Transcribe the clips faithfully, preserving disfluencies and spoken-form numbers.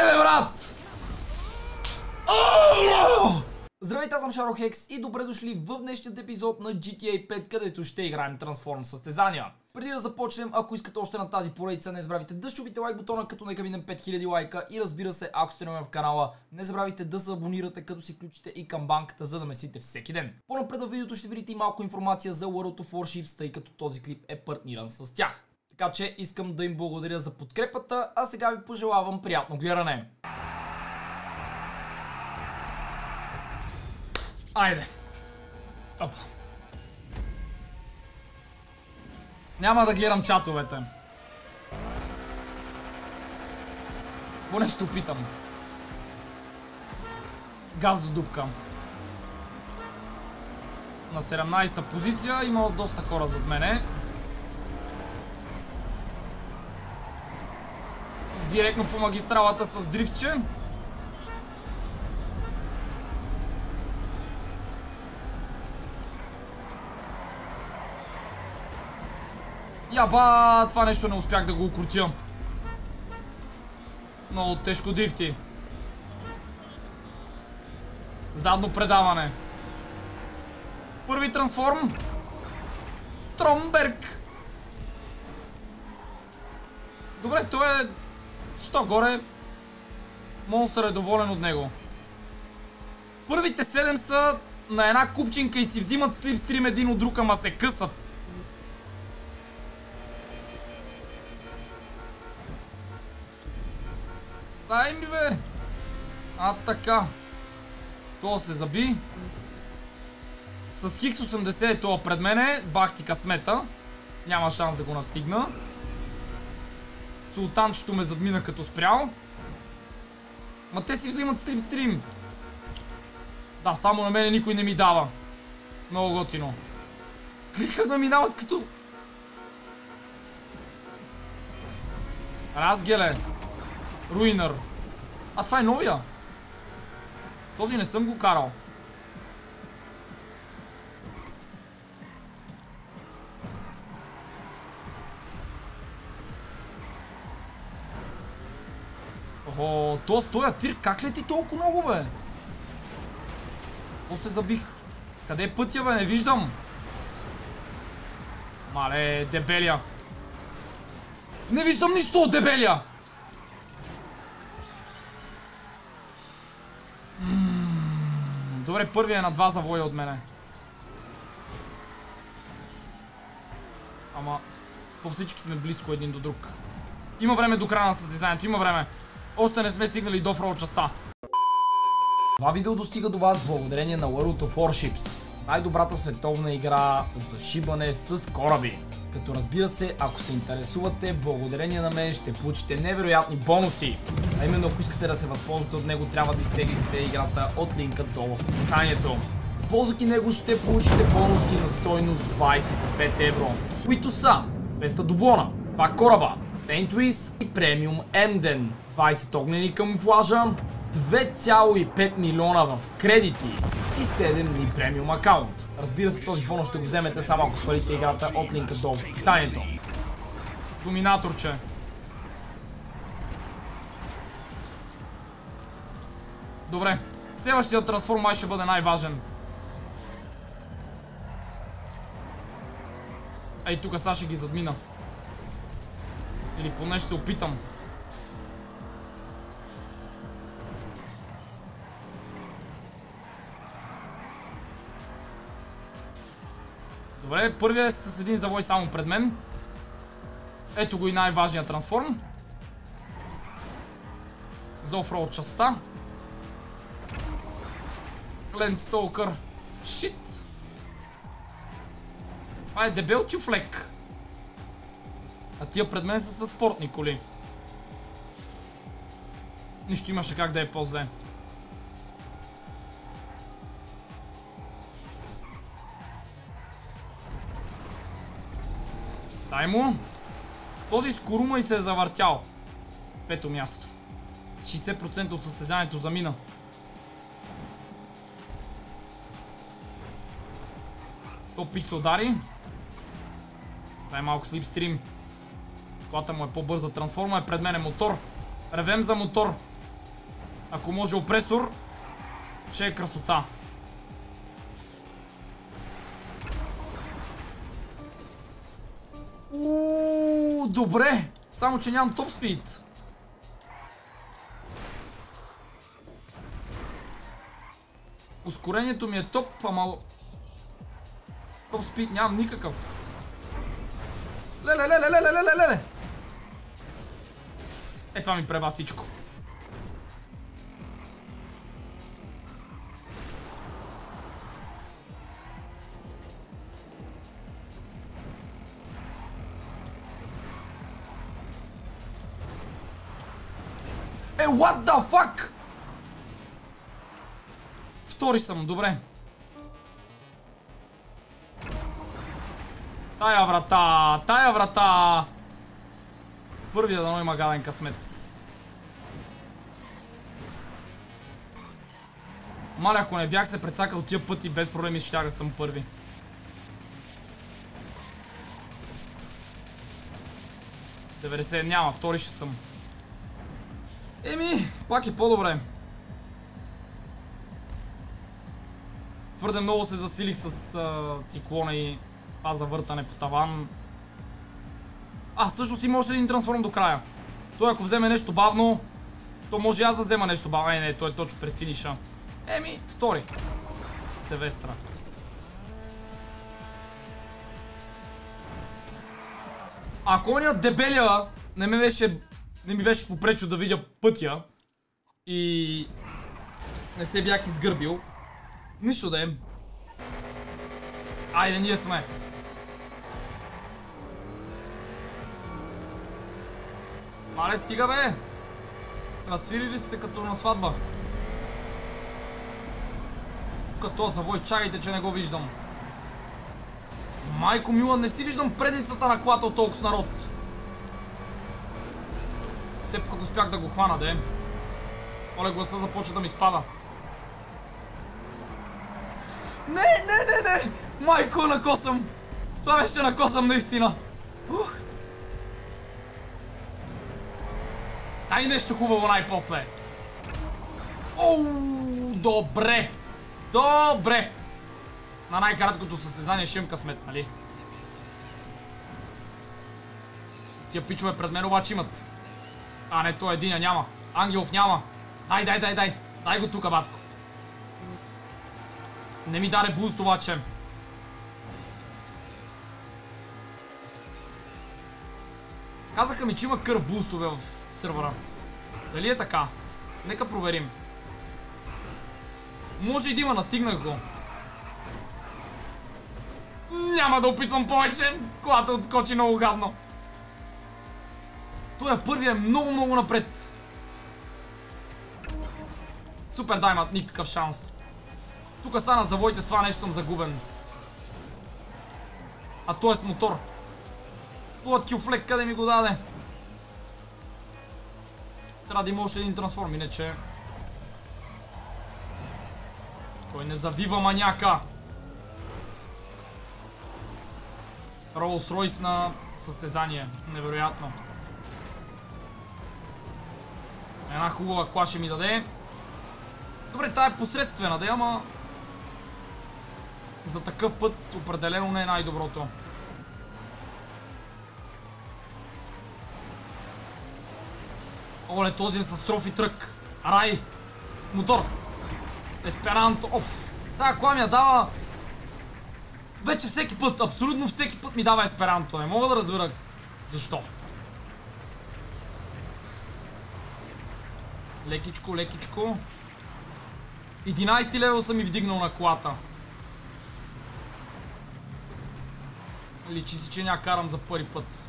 бе, брат! Здравейте, аз съм Шарохекс и добре дошли в днешният епизод на джи ти ей пет, където ще играем трансформ състезания. Преди да започнем, ако искате още на тази поредица, не забравяйте да щупите лайк бутона, като нека минем пет хиляди лайка, и разбира се, ако сте нови в канала, не забравяйте да се абонирате, като си включите и камбанката, за да месите всеки ден. По-напред в видеото ще видите и малко информация за World of Warships, тъй като този клип е партниран с тях. Така че искам да им благодаря за подкрепата, а сега ви пожелавам приятно гледане. Айде. Опа. Няма да гледам чатовете. Поне ще опитам. Газ до дупка. На седемнадесета позиция, има доста хора зад мене. Директно по магистралата с дрифтче. Яба, това нещо не успях да го укрутя. Много тежко дрифти. Задно предаване. Първи трансформ. Стромберг. Добре, той е... Що горе? Монстър е доволен от него. Първите седем са на една купчинка и си взимат слипстрим един от друг, ама се късат. Дай ми, бе! А, така. Това се заби. С Хикс осемдесет е това пред мене. Бах ти късмета. Няма шанс да го настигна. Султанчето ме задмина като спрял. Ма те си взимат стрим-стрим. Да, само на мене никой не ми дава. Много готино. Как ме минават като... Разгеле. Руинър. А това е новия. Този не съм го карал. Охо, то стоя тир. Как лети толкова много, бе? То се забих. Къде е пътя, бе? Не виждам. Мале, дебелия. Не виждам нищо от дебелия. Добре, първият е на два завоя от мене. Ама, то всички сме близко един до друг. Има време до края на състезанието, има време. Още не сме стигнали до фрол частта. Това видео достига до вас благодарение на World of Warships. Най-добрата световна игра за шибане с кораби. Като разбира се, ако се интересувате, благодарение на мен ще получите невероятни бонуси. А именно, ако искате да се възползвате от него, трябва да изтеглите играта от линка долу в описанието. Използвайки него ще получите бонуси на стойност двадесет и пет евро, които са двеста дублона, два кораба, Сейнт Луис и Премиум Емден, двадесет огнени камуфлажа, две цяло и пет милиона в кредити и седем дни премиум акаунт. Разбира се, този бонус ще го вземете само ако свалите играта от линка долу в описанието. Доминаторче. Добре, следващия трансформ май ще бъде най-важен. Ей, тук сега ще ги задмина. Или поне ще се опитам. Добре, първият е с един завой само пред мен. Ето го и най-важният трансформ. За офроуд частта. Ленстолкър. Шит. Това е дебел тюфлек. А тия пред мен са със спортни коли. Нищо имаше как да е по-зле. Дай му. Този скорума и се е завъртял. Пето място. шейсет процента от състезанието замина. То пич се удари. Дай малко слипстрим. Колата му е по-бърза. Трансформа е пред мен е мотор. Ревем за мотор. Ако може опресор, ще е красота. Ууу, добре. Само че нямам топ спид. Ускорението ми е топ, ама... Топ спид нямам никакъв. Леле, леле, леле, леле, леле. Е, това ми преба всичко. Е, what the fuck? Втори съм, добре. Тая врата, тая врата. Първия дано има гаден късмет. Маля, ако не бях се прецакал тия пъти, без проблеми щях да съм първи. деветдесет няма, втори ще съм. Еми, пак е по-добре. Твърде много се засилих с а, циклона и това завъртане по таван. А, всъщност има още един трансформ до края. Той ако вземе нещо бавно, то може и аз да взема нещо бавно. Не, не, той е точно пред финиша. Еми, втори. Севестра. Ако оня дебелия не ме беше... Не ми беше попречил да видя пътя и не се бях изгърбил. Нищо да е. Айде, ние сме. Мале, стига бе. Разсвирили се като на сватба. Като завой, чакайте, че не го виждам. Майко мила, не си виждам предницата на колата от толкова народ. Все пак успях да го хвана, де. Оле, гласа започва да ми спада. Не, не, не, не! Майко, накосам! Това беше накосам наистина! Ух! Дай нещо хубаво най-после! Оу, добре! Добре! На най-краткото състезание ще имам късмет, нали? Тия пичове пред мен обаче имат. А, не, той единя няма. Ангелов няма. Дай, дай, дай, дай. Дай го тука, батко. Не ми даде буст обаче. Казаха ми, че има кърв бустове в сървъра. Дали е така? Нека проверим. Може и да има, настигнах го. Няма да опитвам повече. Колата отскочи много гадно. Той е първият, много, много напред. Супер даймат, никакъв шанс. Тук стана завойте, с това нещо съм загубен. А той е с мотор. Това тюфлек къде ми го даде? Трябва да има още един трансформ, иначе... Той не завива маняка. Ролс-Ройс на състезание. Невероятно. Една хубава кола ще ми даде. Добре, тая е посредствена, да, ама... За такъв път определено не е най-доброто. Оле, този е с трофи трък. Рай! Мотор! Есперанто! Оф! Тая кола ми я дава... Вече всеки път, абсолютно всеки път ми дава Есперанто. Не мога да разбера защо. Лекичко, лекичко. единайсети левел съм ми вдигнал на колата. Личи си, че ня карам за първи път.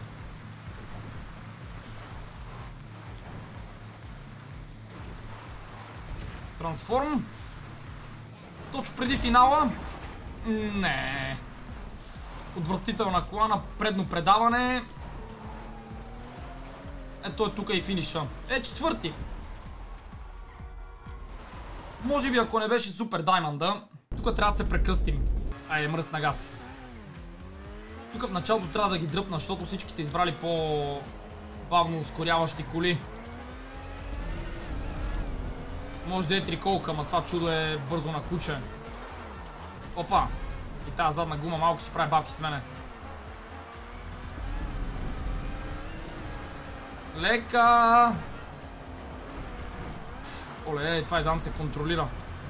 Трансформ. Точно преди финала. Не. Отвратителна кола на предно предаване. Ето е тук и финиша. Е, четвърти. Може би ако не беше супер даймонда, тук трябва да се прекръстим. Айде, мръсна газ. Тук в началото трябва да ги дръпна, защото всички са избрали по-бавно ускоряващи коли. Може да е триколка, ама това чудо е бързо на куче. Опа! И тази задна гума малко си прави бавки с мене. Лека! Оле, това едва се контролира.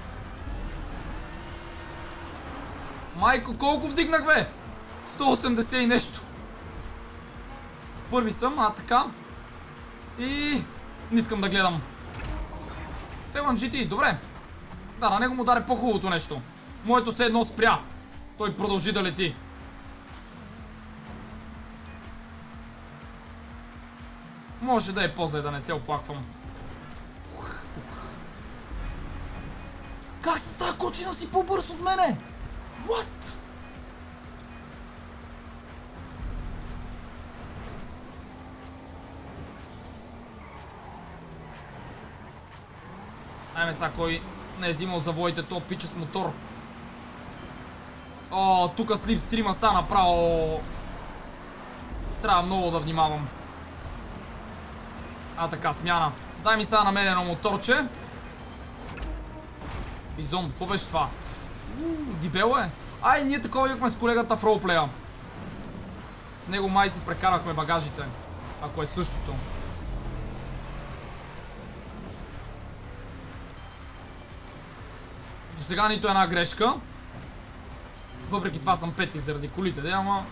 Майко, колко вдигнах, бе? сто и осемдесет и нещо. Първи съм, а така. И... не искам да гледам. Фелан джи ти, добре. Да, на него му даде по-хубавото нещо. Моето се едно спря. Той продължи да лети. Може да е по-зле, да не се оплаквам. Как с тази кочина си по-бърз от мене? What? Айме сега, кой не е взимал завоите то пича с мотор. О, тука слипстрима са направо. Трябва много да внимавам. А така, смяна. Дай ми сега на мен едно моторче. Бизон, какво беше това? Ууу, дебело е. Ай, ние такова имахме с колегата в ролплея. С него май си прекарахме багажите. Ако е същото. До сега нито една грешка. Въпреки това съм пети заради колите, да, ама...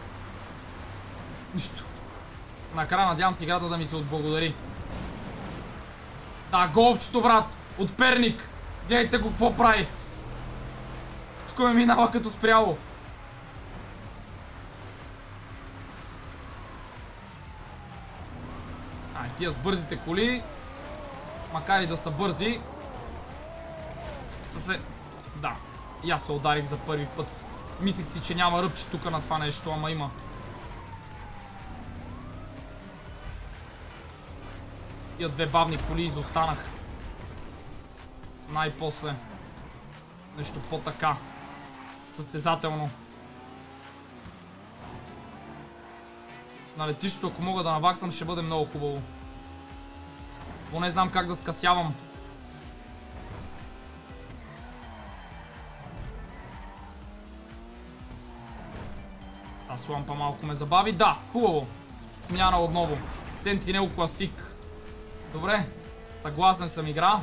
нищо. Накрая надявам се играта да ми се отблагодари. Да, голфчето, брат! От Перник! Гледайте го какво прави! Тук ме минава като спряло. Ай, тия с бързите коли, макар и да са бързи, са се... да, и аз се ударих за първи път. Мислих си, че няма ръбче тук на това нещо, ама има. Тия две бавни коли изостанах. Най-после. Нещо по-така. Състезателно. На летището, ако мога да наваксам, ще бъде много хубаво. Поне знам как да скъсявам. Аз лампа малко ме забави. Да, хубаво. Смяна отново. Sentinel Classic. Добре. Съгласен съм, игра.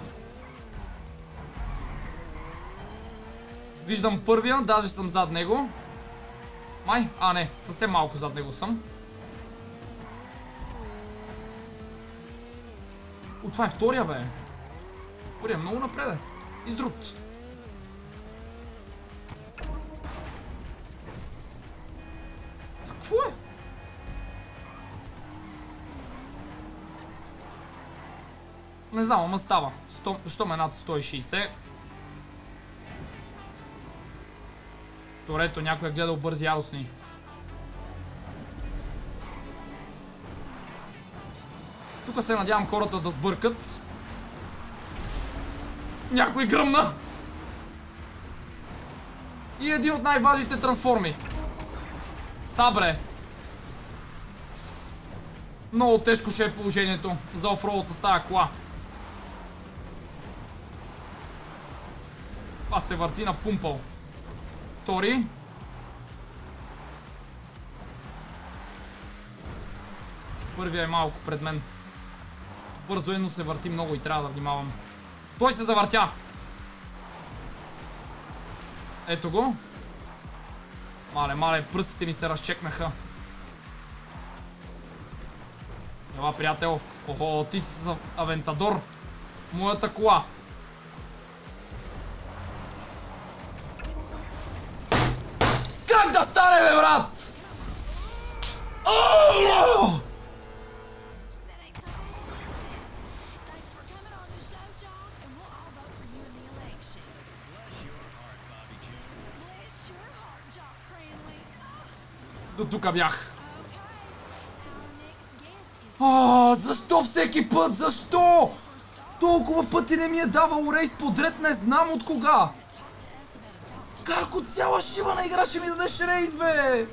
Виждам първия, даже съм зад него. Май, а не, съвсем малко зад него съм. О, това е втория, бе. Първия много напред е. Издрут. Какво е? Не знам, ама става. Що ме над сто и шейсет. Торето, някой е гледал бързи яростни. Тук се надявам хората да сбъркат. Някой гръмна. И един от най-важните трансформи. Сабре. Много тежко ще е положението за офроуд с тая кола. Това се върти на пумпал. Втори. Първия е малко пред мен. Бързо едно се върти много и трябва да внимавам. Той се завъртя. Ето го. Мале, мале, пръстите ми се разчекнаха. Ела, приятел. Охо, ти си с Авентадор. Моята кола. Как да стане, бе, брат? Ооо! До тука бях. А, защо всеки път? Защо? Толкова пъти не ми е давал рейс подред, не знам от кога. Как от цяла шибана игра ще ми дадеш рейс, бе?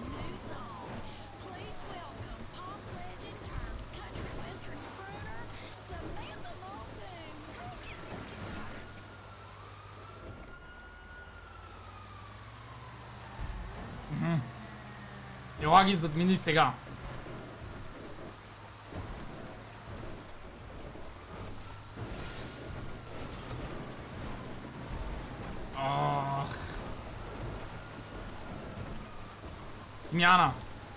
Ела ги задмини сега. Ах. Смяна.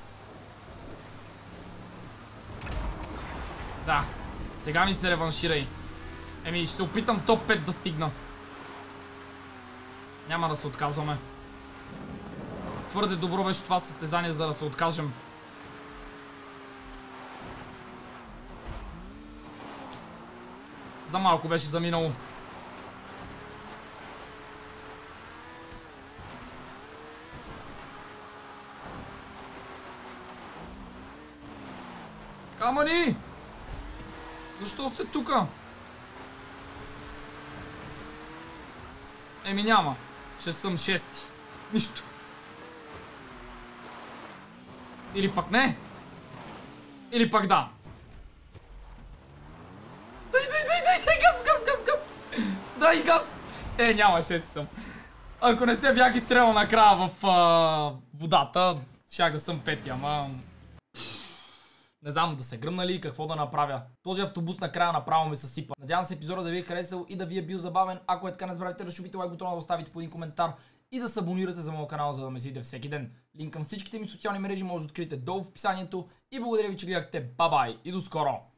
Да. Сега ми се реванширай. Еми, ще се опитам топ пет да стигна. Няма да се отказваме. Твърде добро беше това състезание, за да се откажем. За малко беше заминало. Камъни! Защо сте тука? Еми няма. Ще съм шести. Нищо. Или пък не. Или пък да. Дай, дай, дай, дай, дай, газ, газ, газ, газ. Дай газ. Е, няма, шести съм. Ако не се бях изстрелял накрая в а, водата, щях да съм пети, ама... Не знам да се гръмна ли и какво да направя. Този автобус накрая направо ме съсипа. Надявам се епизода да ви е харесал и да ви е бил забавен. Ако е така, не забравяйте да шубите лайк бутона, да оставите по един коментар и да се абонирате за моят канал, за да ме следите всеки ден. Линк към всичките ми социални мрежи може да откриете долу в описанието. И благодаря ви, че гледахте. Бабай и до скоро!